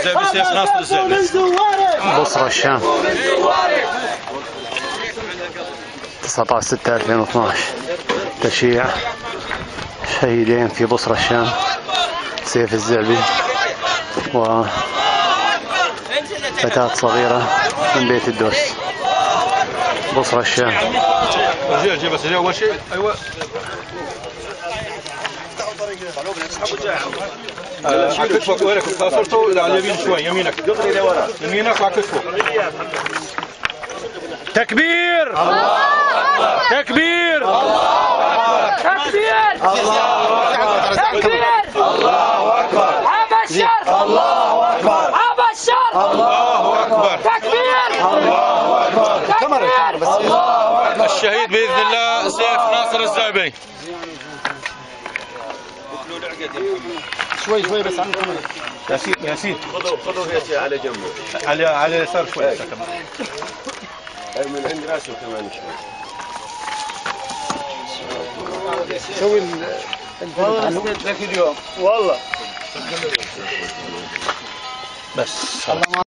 الزعبي سيف ناصر الزعبي. بصرة الشام 19/6/2012. تشييع شهيدين في بصرة الشام، سيف الزعبي وفتاة صغيرة من بيت الدوس. بصرة الشام. جي بس اول شيء. ايوه على كتفك وينك صرته على اليمين شوي، يمينك يمينك على كتفك. تكبير تكبير تكبير تكبير الله اكبر ابشر الله اكبر ابشر الله اكبر تكبير الله اكبر تكبير الله اكبر. الشهيد باذن الله سيف ناصر الزعبي. شوي شوي بس عن الكاميرا. ياسين خذوا ياسين على جنبه، على اليسار شوي كمان. من عند راسه كمان شوي. سوي والله ذاك اليوم والله بس